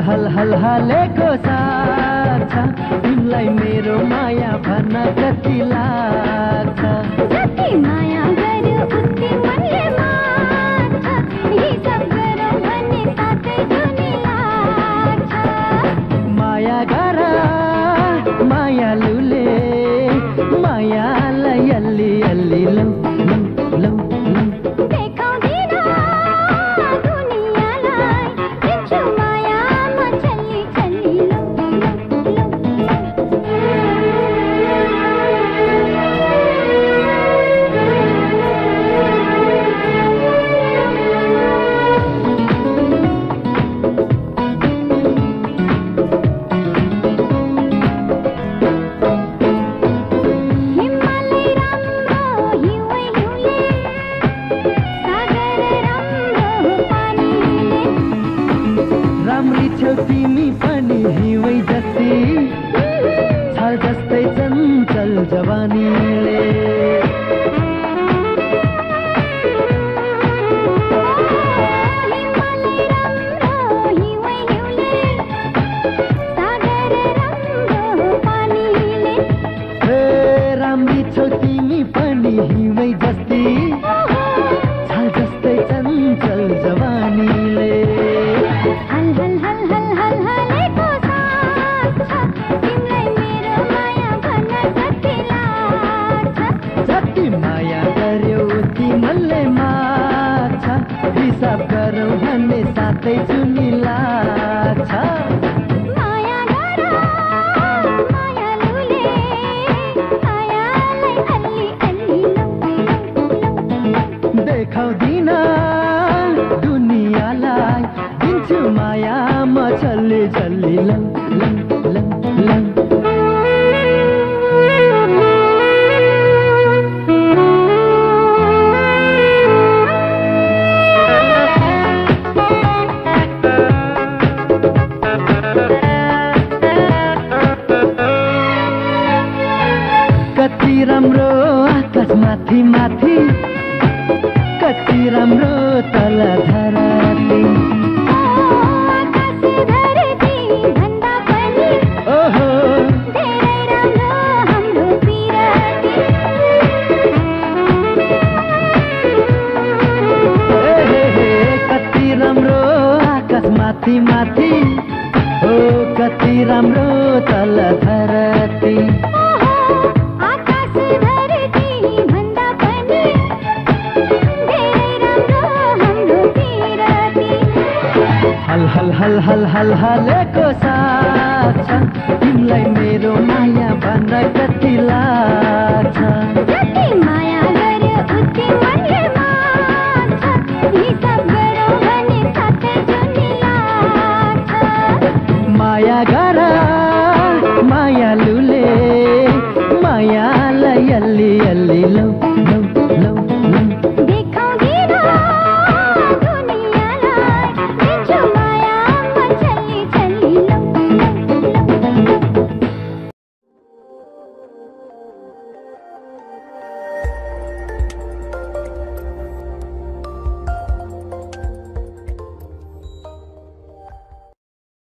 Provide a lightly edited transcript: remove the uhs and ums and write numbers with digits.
हल हल हालेको साथ छ तिमीलाई मेरो माया भन्न कति लाग्छ जति माया गर्यो उति मनले मार्छ हिसाब गरौँ भने साथै जुनी लाग्छ माया गर मायालुले मायालाई अलि अलि लौ लौ लौ लौ देखाउँदिन दुनियाँलाई दिन्छु मायामा छल्ली छल्ली लौ हिमालय राम्रो हिउँै हिउँले सागर राम्रो पानीले राम्री छौ तिमी पनि हिउँै जस्ती छ जस्तै चञ्चल जवानीले हिमालय राम्रो हिउँै हिउँले सागर राम्रो पानीले हे राम्री छौ तिमी पनि हिउँै जस्ती छ जस्तै चञ्चल जवानीले हल हल हल हल हल हालेको साथ छ तिमीलाई मेरो माया भन्न कति लाग्छ जति माया गर्यो उति मनले मार्छ हिसाब गरौँ भने साथै जुनी लाग्छ माया गर मायालुले मायालाई अलि अलि लौ देखाउँदिन दुनियाँलाई दिन्छु मायामा छल्ली छल्ली लौ लौ लौ लौ कति राम्रो आकाश माथि माथि कति राम्रो तल धराती आकाश धरती भन्दा पनि ओहो धेरै राम्रो हाम्रो पिरती हे कति राम्रो आकाश माथि माथि हो कति राम्रो तल धराती आकाश धरती भन्दा पनि धेरै राम्रो हाम्रो पिरती हल हल हल हल हल हालेको साथ छ तिमीलाई मेरो माया भन्न कति लाग्छ जति माया गर्यो उति मनले मार्छ हिसाब गरौँ भने साथै जुनी लाग्छ माया गर